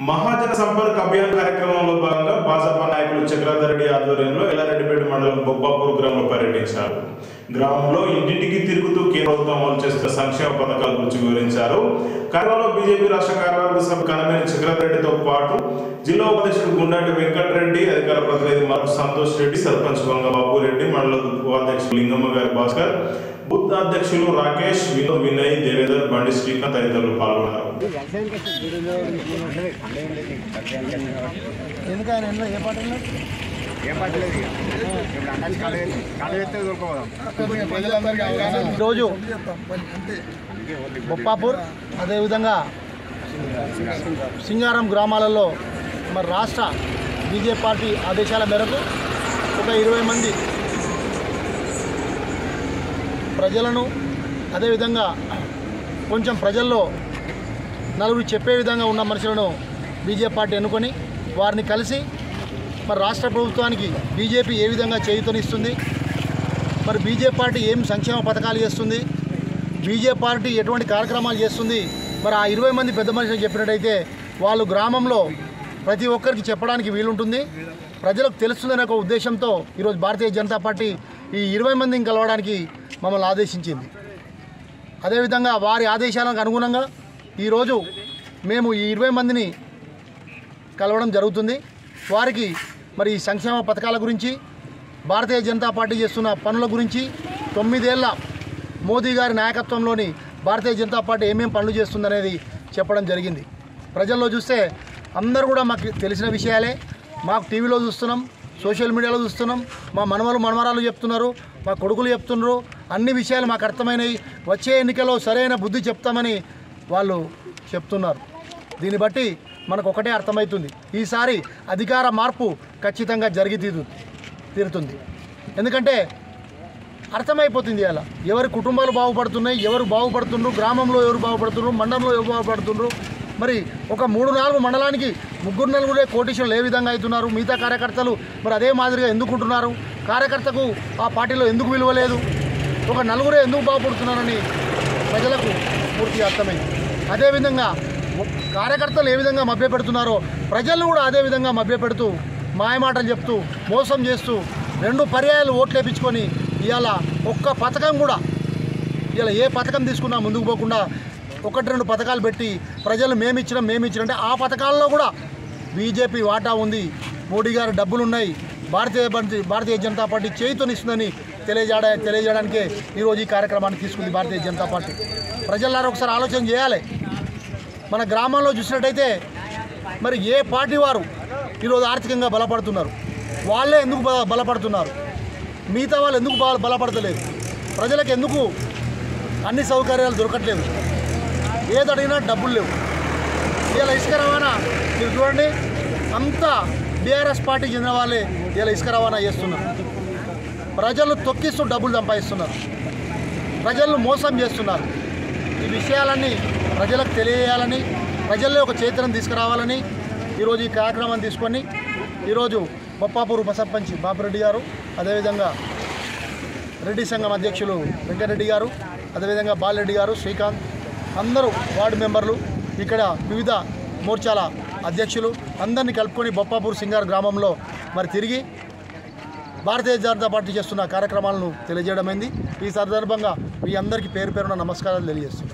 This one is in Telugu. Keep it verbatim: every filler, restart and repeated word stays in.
మహాజన సంపర్క్ అభియాన్ కార్యక్రమంలో భాగంగా భాజపా నాయకులు చక్రధర్ రెడ్డి ఆధ్వర్యంలో ఎల్లారెడ్డిపేట మండలం బొబ్బాపూర్ గ్రామంలో పర్యటించారు. గ్రామంలో ఇంటింటికి తిరుగుతూ కేంద్ర ప్రభుత్వం అమలు చేస్తున్న సంక్షేమ పథకాల గురించి వివరించారు. కార్యక్రమంలో బీజేపీ రాష్ట్ర కార్యవర్గ సభ కన్వీనర్ చక్రధర్ రెడ్డితో పాటు జిల్లా ఉపాధ్యక్షుడు గుండాటి వెంకటరెడ్డి, అధికార ప్రతినిధి మరొక సంతోష్ రెడ్డి, సర్పంచ్ వంగబాబు రెడ్డి, మండల ఉపాధ్యక్షుడు లింగమ్మ గారి భాస్కర్, బూత్ అధ్యక్షులు రాకేష్, వినోద్, వినయ్, దేవేందర్, బండి శ్రీకాంత్ తదితరులు పాల్గొన్నారు. ఈరోజు బొప్పాపూర్ అదేవిధంగా సింగారం గ్రామాలలో మరి రాష్ట్ర బీజేపీ పార్టీ ఆదేశాల మేరకు ఒక ఇరవై మంది ప్రజలను అదేవిధంగా కొంచెం ప్రజల్లో నలుగురు చెప్పే విధంగా ఉన్న మనుషులను బీజేపీ పార్టీ ఎన్నుకొని వారిని కలిసి మరి రాష్ట్ర ప్రభుత్వానికి బీజేపీ ఏ విధంగా చేయూతనిస్తుంది, మరి బీజేపీ పార్టీ ఏం సంక్షేమ పథకాలు చేస్తుంది, బీజేపీ పార్టీ ఎటువంటి కార్యక్రమాలు చేస్తుంది, మరి ఆ ఇరవై మంది పెద్ద మనుషులు చెప్పినట్టయితే వాళ్ళు గ్రామంలో ప్రతి ఒక్కరికి చెప్పడానికి వీలుంటుంది, ప్రజలకు తెలుస్తుందనే ఒక ఉద్దేశంతో ఈరోజు భారతీయ జనతా పార్టీ ఈ ఇరవై మందిని కలవడానికి మమ్మల్ని ఆదేశించింది. అదేవిధంగా వారి ఆదేశాలకు అనుగుణంగా ఈరోజు మేము ఈ ఇరవై మందిని కలవడం జరుగుతుంది. వారికి మరి ఈ సంక్షేమ పథకాల గురించి, భారతీయ జనతా పార్టీ చేస్తున్న పనుల గురించి, తొమ్మిదేళ్ల మోదీ గారి నాయకత్వంలోని భారతీయ జనతా పార్టీ ఏమేమి పనులు చేస్తుందనేది చెప్పడం జరిగింది. ప్రజల్లో చూస్తే అందరూ కూడా మాకు తెలిసిన విషయాలే, మాకు టీవీలో చూస్తున్నాం, సోషల్ మీడియాలో చూస్తున్నాం, మా మనవలు మనవరాలు చెప్తున్నారు, మా కొడుకులు చెప్తున్నారు, అన్ని విషయాలు మాకు అర్థమైనవి, వచ్చే ఎన్నికల్లో సరైన బుద్ధి చెప్తామని వాళ్ళు చెప్తున్నారు. దీన్ని బట్టి మనకు ఒకటే అర్థమవుతుంది, ఈసారి అధికార మార్పు ఖచ్చితంగా జరిగి తీరు తీరుతుంది. ఎందుకంటే అర్థమైపోతుంది అలా ఎవరి కుటుంబాలు బాగుపడుతున్నాయి, ఎవరు బాగుపడుతున్నారు, గ్రామంలో ఎవరు బాగుపడుతున్నారు, మండలంలో ఎవరు బాగుపడుతున్నారు, మరి ఒక మూడు నాలుగు మండలానికి ముగ్గురు నలుగురే కోటీశ్వరులు ఏ విధంగా అవుతున్నారు, మిగతా కార్యకర్తలు మరి అదే మాదిరిగా ఎందుకుంటున్నారు, కార్యకర్తకు ఆ పార్టీలో ఎందుకు విలువ లేదు, ఒక నలుగురే ఎందుకు బాగుపడుతున్నారని ప్రజలకు పూర్తిగా అర్థమైంది. అదేవిధంగా కార్యకర్తలు ఏ విధంగా మభ్యపెడుతున్నారో ప్రజలను కూడా అదే విధంగా మభ్యపెడుతూ మాయమాటలు చెప్తూ మోసం చేస్తూ రెండు పర్యాయాలు ఓట్లు వేయించుకొని ఇవాళ ఒక్క పథకం కూడా ఇవాళ ఏ పథకం తీసుకున్నా ముందుకు పోకుండా ఒకటి రెండు పథకాలు పెట్టి ప్రజలు మేమిచ్చినాం మేమిచ్చినాం అంటే ఆ పథకాల్లో కూడా బీజేపీ వాటా ఉంది, మోడీ గారి డబ్బులు ఉన్నాయి, భారతీయ భారతీయ జనతా పార్టీ చేయుతనిస్తుందని తెలియజేయ తెలియజేయడానికే ఈరోజు ఈ కార్యక్రమాన్ని తీసుకుంది భారతీయ జనతా పార్టీ. ప్రజలారా ఒకసారి ఆలోచన చేయాలి. మన గ్రామంలో చూసినట్టయితే మరి ఏ పార్టీ వారు ఈరోజు ఆర్థికంగా బలపడుతున్నారు, వాళ్ళే ఎందుకు బల బలపడుతున్నారు మిగతా వాళ్ళు ఎందుకు బలపడతలేదు, ప్రజలకు ఎందుకు అన్ని సౌకర్యాలు దొరకట్లేదు, ఏది అడిగినా డబ్బులు లేవు. ఇలా ఇసుక రవాణా మీరు చూడండి, అంతా బీఆర్ఎస్ పార్టీకి చెందిన వాళ్ళే ఇలా ఇసుక రవాణా చేస్తున్నారు, ప్రజలు తొక్కిస్తూ డబ్బులు సంపాదిస్తున్నారు, ప్రజలను మోసం చేస్తున్నారు. ఈ విషయాలన్నీ ప్రజలకు తెలియజేయాలని, ప్రజల్లో ఒక చైతన్యం తీసుకురావాలని ఈరోజు ఈ కార్యక్రమాన్ని తీసుకొని ఈరోజు బొప్పాపూర్ ఉప సర్పంచ్ బాపిరెడ్డి గారు, అదేవిధంగా రెడ్డి సంఘం అధ్యక్షులు వెంకటరెడ్డి గారు, అదేవిధంగా బాలరెడ్డి గారు, శ్రీకాంత్, అందరూ వార్డు మెంబర్లు, ఇక్కడ వివిధ మోర్చాల అధ్యక్షులు అందరినీ కలుపుకొని బొప్పాపూర్ సింగార్ గ్రామంలో మరి తిరిగి భారతీయ జనతా పార్టీ చేస్తున్న కార్యక్రమాలను తెలియజేయడమైంది. ఈ సందర్భంగా మీ అందరికీ పేరు పేరున నమస్కారాలు తెలియజేస్తున్నాను.